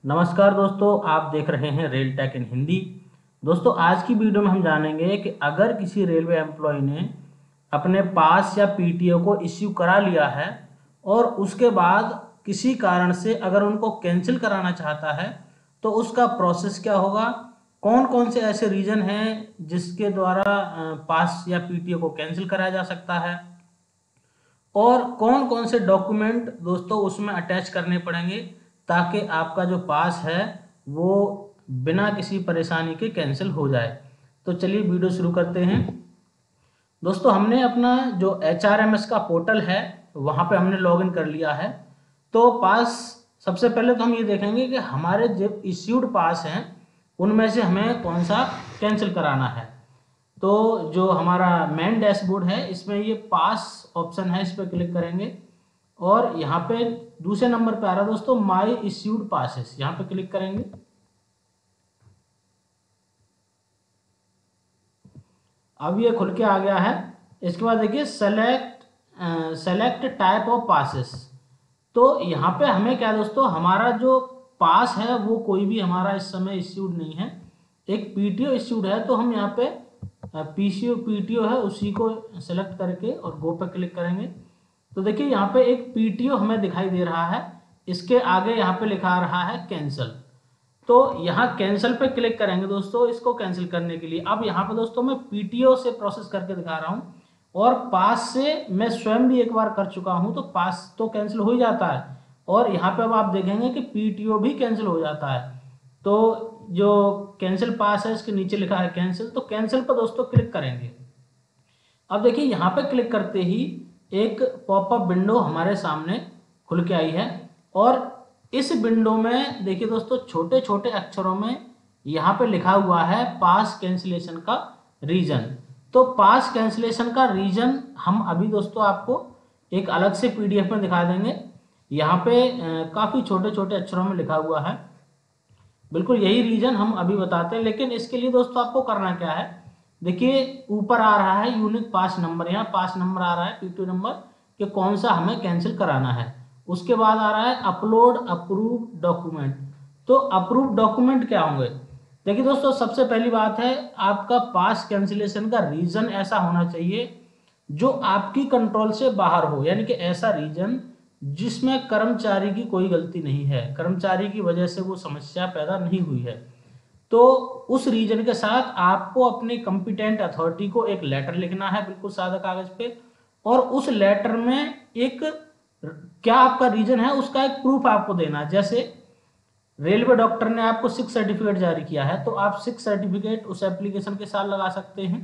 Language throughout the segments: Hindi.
नमस्कार दोस्तों, आप देख रहे हैं रेल टेक इन हिंदी। दोस्तों, आज की वीडियो में हम जानेंगे कि अगर किसी रेलवे एम्प्लॉय ने अपने पास या पीटीओ को इश्यू करा लिया है और उसके बाद किसी कारण से अगर उनको कैंसिल कराना चाहता है तो उसका प्रोसेस क्या होगा, कौन कौन से ऐसे रीजन हैं जिसके द्वारा पास या पीटीओ को कैंसिल कराया जा सकता है और कौन कौन से डॉक्यूमेंट दोस्तों उसमें अटैच करने पड़ेंगे ताकि आपका जो पास है वो बिना किसी परेशानी के कैंसिल हो जाए। तो चलिए वीडियो शुरू करते हैं। दोस्तों, हमने अपना जो HRMS का पोर्टल है वहाँ पे हमने लॉगिन कर लिया है। तो पास सबसे पहले तो हम ये देखेंगे कि हमारे जो इश्यूड पास हैं उनमें से हमें कौन सा कैंसिल कराना है। तो जो हमारा मेन डैशबोर्ड है इसमें ये पास ऑप्शन है, इस पर क्लिक करेंगे और यहाँ पे दूसरे नंबर पे आ रहा है दोस्तों माई इश्यूड पासेस, यहाँ पे क्लिक करेंगे। अब ये खुल के आ गया है। इसके बाद देखिए सेलेक्ट टाइप ऑफ पासेस। तो यहाँ पे हमें क्या दोस्तों, हमारा जो पास है वो कोई भी हमारा इस समय इश्यूड नहीं है, एक पीटीओ इश्यूड है। तो हम यहाँ पे पीटीओ है उसी को सेलेक्ट करके और गो पे क्लिक करेंगे। तो देखिए यहाँ पे एक पीटीओ हमें दिखाई दे रहा है, इसके आगे यहाँ पे लिखा रहा है कैंसल। तो यहाँ कैंसिल पे क्लिक करेंगे दोस्तों इसको कैंसिल करने के लिए। अब यहाँ पे दोस्तों मैं पीटीओ से प्रोसेस करके दिखा रहा हूँ और पास से मैं स्वयं भी एक बार कर चुका हूँ, तो पास तो कैंसिल हो ही जाता है और यहाँ पे अब आप देखेंगे कि पीटीओ भी कैंसिल हो जाता है। तो जो कैंसिल पास है इसके नीचे लिखा है कैंसिल, तो कैंसिल पर दोस्तों क्लिक करेंगे। अब देखिए यहाँ पे क्लिक करते ही एक पॉपअप विंडो हमारे सामने खुल के आई है और इस विंडो में देखिए दोस्तों छोटे छोटे अक्षरों में यहाँ पे लिखा हुआ है पास कैंसिलेशन का रीजन। तो पास कैंसिलेशन का रीजन हम अभी दोस्तों आपको एक अलग से पीडीएफ में दिखा देंगे। यहाँ पे काफ़ी छोटे छोटे अक्षरों में लिखा हुआ है, बिल्कुल यही रीजन हम अभी बताते हैं। लेकिन इसके लिए दोस्तों आपको करना क्या है, देखिए ऊपर आ रहा है यूनिक पास नंबर, यहाँ पास नंबर आ रहा है पीटीओ नंबर कि कौन सा हमें कैंसिल कराना है। उसके बाद आ रहा है अपलोड अप्रूव डॉक्यूमेंट। तो अप्रूव डॉक्यूमेंट क्या होंगे, देखिए दोस्तों सबसे पहली बात है आपका पास कैंसिलेशन का रीजन ऐसा होना चाहिए जो आपकी कंट्रोल से बाहर हो, यानी कि ऐसा रीजन जिसमें कर्मचारी की कोई गलती नहीं है, कर्मचारी की वजह से वो समस्या पैदा नहीं हुई है। तो उस रीजन के साथ आपको अपनी कंपिटेंट अथॉरिटी को एक लेटर लिखना है बिल्कुल सादा कागज पे, और उस लेटर में एक क्या आपका रीजन है उसका एक प्रूफ आपको देना है। जैसे रेलवे डॉक्टर ने आपको 6 सर्टिफिकेट जारी किया है तो आप 6 सर्टिफिकेट उस एप्लीकेशन के साथ लगा सकते हैं,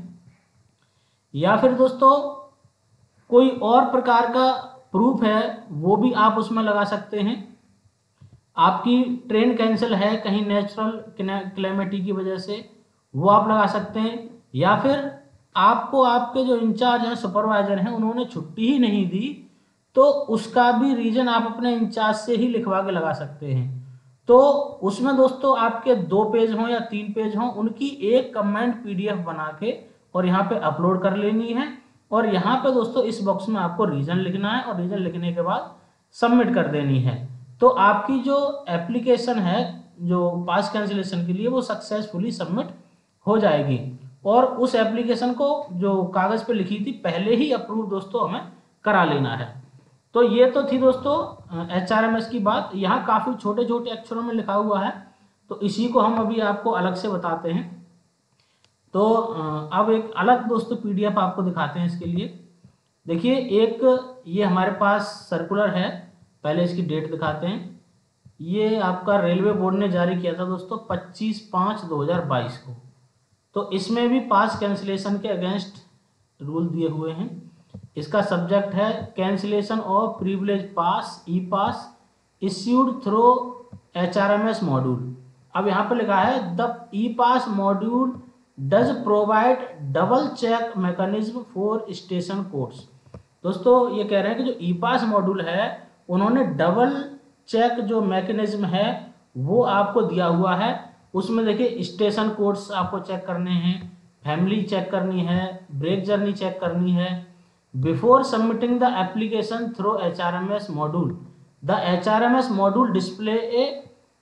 या फिर दोस्तों कोई और प्रकार का प्रूफ है वो भी आप उसमें लगा सकते हैं। आपकी ट्रेन कैंसिल है कहीं नेचुरल क्लेमिटी की वजह से, वो आप लगा सकते हैं, या फिर आपको आपके जो इंचार्ज हैं सुपरवाइजर हैं उन्होंने छुट्टी ही नहीं दी तो उसका भी रीजन आप अपने इंचार्ज से ही लिखवा के लगा सकते हैं। तो उसमें दोस्तों आपके 2 पेज हों या 3 पेज हों, उनकी एक कमेंट पीडीएफ बना के और यहाँ पे अपलोड कर लेनी है और यहाँ पे दोस्तों इस बॉक्स में आपको रीजन लिखना है और रीजन लिखने के बाद सबमिट कर देनी है। तो आपकी जो एप्लीकेशन है जो पास कैंसिलेशन के लिए वो सक्सेसफुली सबमिट हो जाएगी और उस एप्लीकेशन को जो कागज पे लिखी थी पहले ही अप्रूव दोस्तों हमें करा लेना है। तो ये तो थी दोस्तों HRMS की बात, यहाँ काफ़ी छोटे छोटे अक्षरों में लिखा हुआ है तो इसी को हम अभी आपको अलग से बताते हैं। तो अब एक अलग दोस्तों पीडीएफ आपको दिखाते हैं इसके लिए। देखिए एक ये हमारे पास सर्कुलर है, पहले इसकी डेट दिखाते हैं। ये आपका रेलवे बोर्ड ने जारी किया था दोस्तों 25/5/2022 को। तो इसमें भी पास कैंसिलेशन के अगेंस्ट रूल दिए हुए हैं। इसका सब्जेक्ट है cancellation of privilege pass e pass issued through HRMS module. अब यहाँ पे लिखा है the e pass module does provide double check mechanism for station codes. दोस्तों ये कह रहे हैं कि जो ई पास मॉड्यूल है उन्होंने डबल चेक जो मैकेनिज्म है वो आपको दिया हुआ है। उसमें देखिए स्टेशन कोड्स आपको चेक करने हैं, फैमिली चेक करनी है, ब्रेक जर्नी चेक करनी है। Before submitting the application through HRMS module the HRMS module display a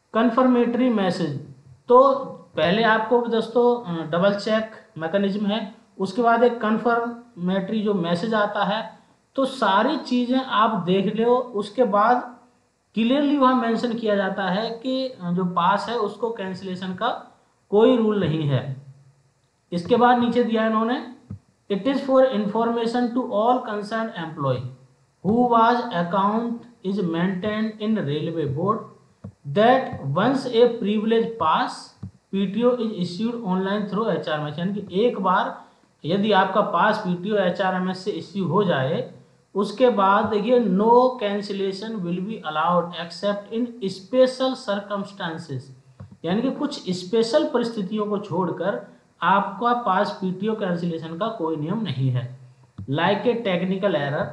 confirmatory message, तो पहले आपको दोस्तों डबल चेक मैकेनिज्म है, उसके बाद एक कन्फर्मेटरी जो मैसेज आता है। तो सारी चीज़ें आप देख लो, उसके बाद क्लियरली वहाँ मेंशन किया जाता है कि जो पास है उसको कैंसिलेशन का कोई रूल नहीं है। इसके बाद नीचे दिया इन्होंने, it is for information to all concern employee who was account is maintained in railway board that once a privilege pass PTO is issued online through HRMS, यानी कि एक बार यदि आपका पास पीटीओ एचआरएमएस से इश्यू हो जाए, उसके बाद देखिए no cancellation will be allowed except in special circumstances, यानी कि कुछ स्पेशल परिस्थितियों को छोड़कर आपका पास पीटीओ कैंसिलेशन का कोई नियम नहीं है। Like a technical error,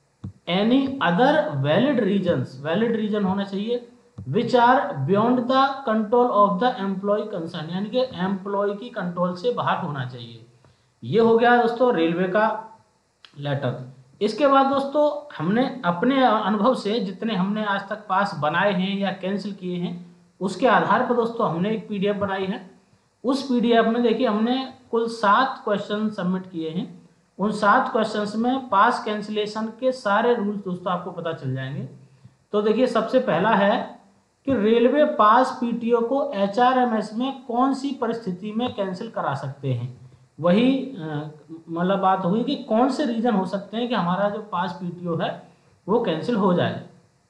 any other valid reasons, valid reason होना चाहिए, which are beyond the control of the employee concern, यानी कि एम्प्लॉय की कंट्रोल से बाहर होना चाहिए। ये हो गया दोस्तों रेलवे का लेटर। इसके बाद दोस्तों हमने अपने अनुभव से जितने हमने आज तक पास बनाए हैं या कैंसिल किए हैं, उसके आधार पर दोस्तों हमने एक पीडीएफ बनाई है। उस पीडीएफ में देखिए हमने कुल 7 क्वेश्चन सबमिट किए हैं। उन 7 क्वेश्चंस में पास कैंसिलेशन के सारे रूल्स दोस्तों आपको पता चल जाएंगे। तो देखिए सबसे पहला है कि रेलवे पास पीटीओ को एचआरएमएस में कौन सी परिस्थिति में कैंसिल करा सकते हैं। वही मतलब बात हुई कि कौन से रीजन हो सकते हैं कि हमारा जो पास पीटीओ है वो कैंसिल हो जाए।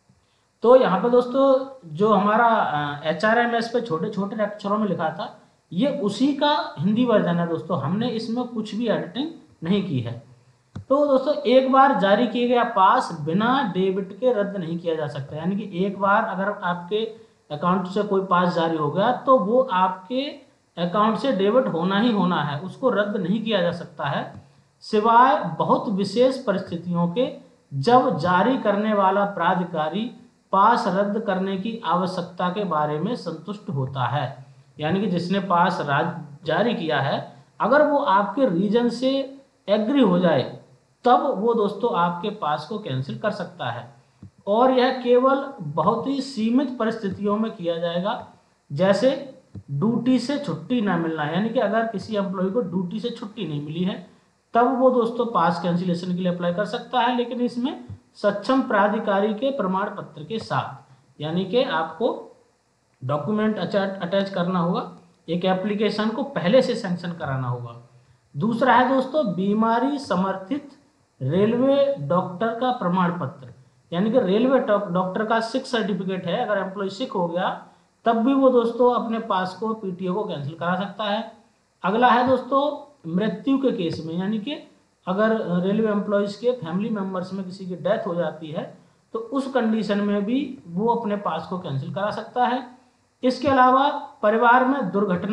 तो यहाँ पे दोस्तों जो हमारा एचआरएमएस पे छोटे छोटे अक्षरों में लिखा था, ये उसी का हिंदी वर्जन है दोस्तों, हमने इसमें कुछ भी एडिटिंग नहीं की है। तो दोस्तों एक बार जारी किया गया पास बिना डेबिट के रद्द नहीं किया जा सकता, यानी कि एक बार अगर आपके अकाउंट से कोई पास जारी हो गया तो वो आपके अकाउंट से डेबिट होना ही होना है, उसको रद्द नहीं किया जा सकता है, सिवाय बहुत विशेष परिस्थितियों के, जब जारी करने वाला प्राधिकारी पास रद्द करने की आवश्यकता के बारे में संतुष्ट होता है। यानी कि जिसने पास जारी किया है, अगर वो आपके रीजन से एग्री हो जाए तब वो दोस्तों आपके पास को कैंसिल कर सकता है। और यह केवल बहुत ही सीमित परिस्थितियों में किया जाएगा, जैसे ड्यूटी से छुट्टी ना मिलना, यानी कि अगर किसी एम्प्लॉय को ड्यूटी से छुट्टी नहीं मिली है तब वो दोस्तों पास कैंसिलेशन के लिए अप्लाई कर सकता है, लेकिन इसमें सक्षम प्राधिकारी के प्रमाण पत्र के साथ, यानी कि आपको डॉक्यूमेंट अटैच करना होगा, एक एप्लीकेशन को पहले से सैंक्शन कराना होगा। दूसरा है दोस्तों बीमारी समर्थित रेलवे डॉक्टर का प्रमाण पत्र, यानी कि रेलवे डॉक्टर का सिक सर्टिफिकेट है, अगर एम्प्लॉय सिक हो गया तब भी वो दोस्तों अपने पास को पीटीओ को कैंसिल करा सकता है। अगला है दोस्तों मृत्यु के केस में, यानी कि अगर रेलवे एम्प्लॉयज के फैमिली मेंबर्स में किसी की डेथ हो जाती है तो उस कंडीशन में भी वो अपने पास को कैंसिल करा सकता है। इसके अलावा परिवार में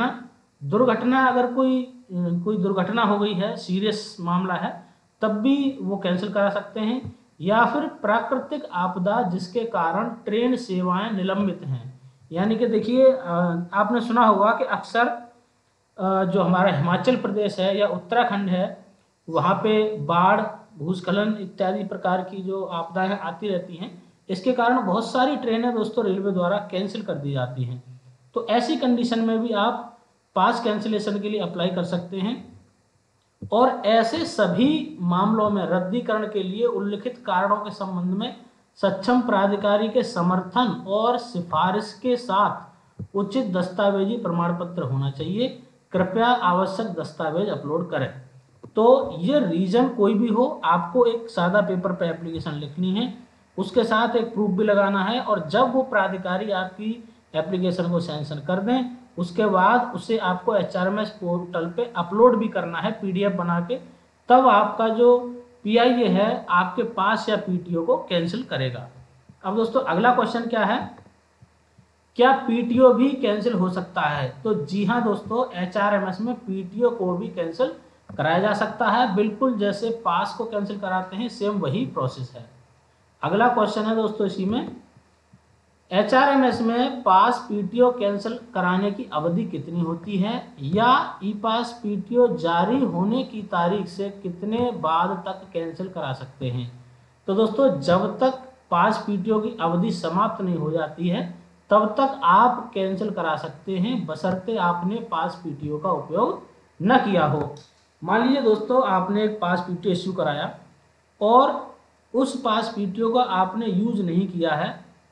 दुर्घटना अगर कोई दुर्घटना हो गई है, सीरियस मामला है, तब भी वो कैंसिल करा सकते हैं। या फिर प्राकृतिक आपदा जिसके कारण ट्रेन सेवाएं निलंबित हैं, यानी कि देखिए आपने सुना होगा कि अक्सर जो हमारा हिमाचल प्रदेश है या उत्तराखंड है, वहाँ पे बाढ़, भूस्खलन इत्यादि प्रकार की जो आपदाएं आती रहती हैं, इसके कारण बहुत सारी ट्रेनें दोस्तों रेलवे द्वारा कैंसिल कर दी जाती हैं। तो ऐसी कंडीशन में भी आप पास कैंसिलेशन के लिए अप्लाई कर सकते हैं। और ऐसे सभी मामलों में रद्दीकरण के लिए उल्लिखित कारणों के संबंध में सक्षम प्राधिकारी के समर्थन और सिफारिश के साथ उचित दस्तावेजी प्रमाण पत्र होना चाहिए। कृपया आवश्यक दस्तावेज अपलोड करें। तो ये रीजन कोई भी हो, आपको एक सादा पेपर पर एप्लीकेशन लिखनी है, उसके साथ एक प्रूफ भी लगाना है, और जब वो प्राधिकारी आपकी एप्लीकेशन को सैंक्शन कर दें उसके बाद उसे आपको एचआरएमएस पोर्टल पे अपलोड भी करना है पीडीएफ बना के, तब आपका जो पीआईए है आपके पास या पीटीओ को कैंसिल करेगा। अब दोस्तों अगला क्वेश्चन क्या है, क्या पीटीओ भी कैंसिल हो सकता है? तो जी हाँ दोस्तों, एचआरएमएस में पीटीओ को भी कैंसिल कराया जा सकता है, बिल्कुल जैसे पास को कैंसिल कराते हैं सेम वही प्रोसेस है। अगला क्वेश्चन है दोस्तों इसी में, एचआरएमएस में पास पीटीओ कैंसिल कराने की अवधि कितनी होती है, या ई पास पीटीओ जारी होने की तारीख से कितने बाद तक कैंसिल करा सकते हैं? तो दोस्तों जब तक पास पीटीओ की अवधि समाप्त नहीं हो जाती है तब तक आप कैंसिल करा सकते हैं, बशर्ते आपने पास पीटीओ का उपयोग न किया हो। मान लीजिए दोस्तों आपने एक पास पीटीओ इश्यू कराया और उस पास पीटीओ को आपने यूज नहीं किया है,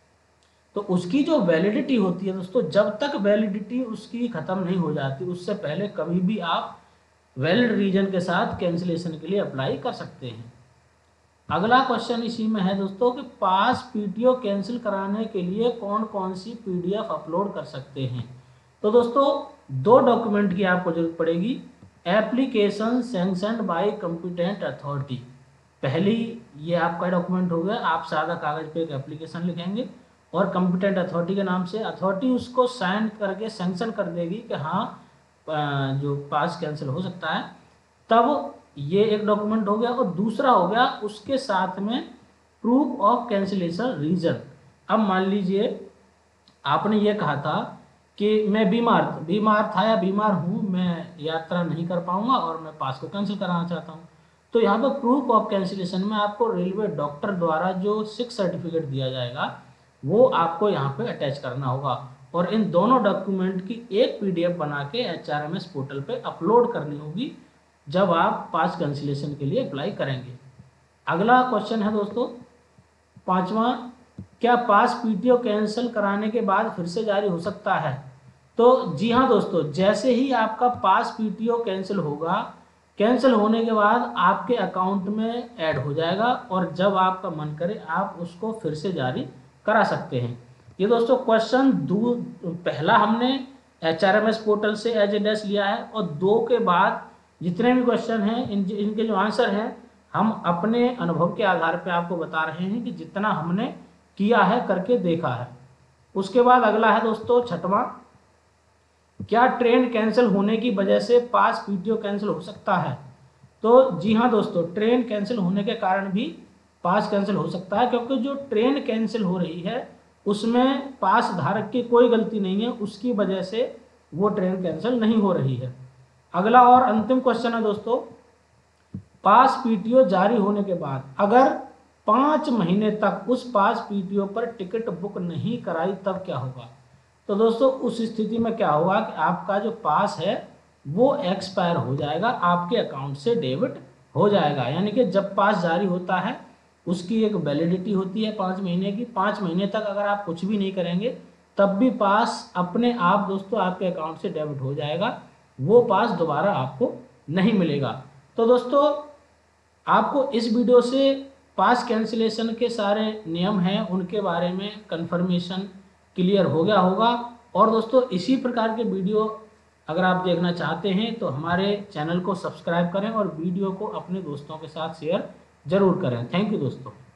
तो उसकी जो वैलिडिटी होती है दोस्तों, जब तक वैलिडिटी उसकी ख़त्म नहीं हो जाती उससे पहले कभी भी आप वैलिड रीजन के साथ कैंसिलेशन के लिए अप्लाई कर सकते हैं। अगला क्वेश्चन इसी में है दोस्तों कि पास पीटीओ कैंसिल कराने के लिए कौन कौन सी पीडीएफ अपलोड कर सकते हैं। तो दोस्तों 2 डॉक्यूमेंट की आपको जरूरत पड़ेगी। Application sanctioned by competent authority, पहली ये आपका डॉक्यूमेंट हो गया। आप सादा कागज पे एक एप्लीकेशन लिखेंगे और कॉम्पिटेंट अथॉरिटी के नाम से, अथॉरिटी उसको साइन करके सैंक्शन कर देगी कि हाँ जो पास कैंसिल हो सकता है, तब ये एक डॉक्यूमेंट हो गया। और दूसरा हो गया उसके साथ में प्रूफ ऑफ कैंसिलेशन रीजन। अब मान लीजिए आपने ये कहा था कि मैं बीमार था या बीमार हूँ, मैं यात्रा नहीं कर पाऊंगा और मैं पास को कैंसिल कराना चाहता हूँ, तो यहाँ पर प्रूफ ऑफ कैंसिलेशन में आपको रेलवे डॉक्टर द्वारा जो सिक सर्टिफिकेट दिया जाएगा वो आपको यहाँ पे अटैच करना होगा और इन दोनों डॉक्यूमेंट की एक पीडीएफ बना के HRMS पोर्टल पे अपलोड करनी होगी जब आप पास कैंसिलेशन के लिए अप्लाई करेंगे। अगला क्वेश्चन है दोस्तों 5वां, क्या पास पीटीओ कैंसिल कराने के बाद फिर से जारी हो सकता है। तो जी हाँ दोस्तों, जैसे ही आपका पास पीटीओ कैंसिल होगा, कैंसिल होने के बाद आपके अकाउंट में ऐड हो जाएगा और जब आपका मन करे आप उसको फिर से जारी करा सकते हैं। ये दोस्तों क्वेश्चन पहला हमने HRMS पोर्टल से एज ए डैश लिया है और 2 के बाद जितने भी क्वेश्चन हैं इनके जो आंसर हैं हम अपने अनुभव के आधार पे आपको बता रहे हैं कि जितना हमने किया है, करके देखा है। उसके बाद अगला है दोस्तों 6वां, क्या ट्रेन कैंसिल होने की वजह से पास पीटीओ कैंसिल हो सकता है। तो जी हाँ दोस्तों, ट्रेन कैंसिल होने के कारण भी पास कैंसिल हो सकता है, क्योंकि जो ट्रेन कैंसिल हो रही है उसमें पास धारक की कोई गलती नहीं है, उसकी वजह से वो ट्रेन कैंसिल नहीं हो रही है। अगला और अंतिम क्वेश्चन है दोस्तों, पास पीटीओ जारी होने के बाद अगर 5 महीने तक उस पास पीटीओ पर टिकट बुक नहीं कराई तब क्या होगा। तो दोस्तों उस स्थिति में क्या होगा कि आपका जो पास है वो एक्सपायर हो जाएगा, आपके अकाउंट से डेबिट हो जाएगा। यानी कि जब पास जारी होता है उसकी एक वैलिडिटी होती है 5 महीने की। 5 महीने तक अगर आप कुछ भी नहीं करेंगे तब भी पास अपने आप दोस्तों आपके अकाउंट से डेबिट हो जाएगा, वो पास दोबारा आपको नहीं मिलेगा। तो दोस्तों आपको इस वीडियो से पास कैंसिलेशन के सारे नियम हैं उनके बारे में कंफर्मेशन क्लियर हो गया होगा। और दोस्तों इसी प्रकार के वीडियो अगर आप देखना चाहते हैं तो हमारे चैनल को सब्सक्राइब करें और वीडियो को अपने दोस्तों के साथ शेयर जरूर करें। थैंक यू दोस्तों।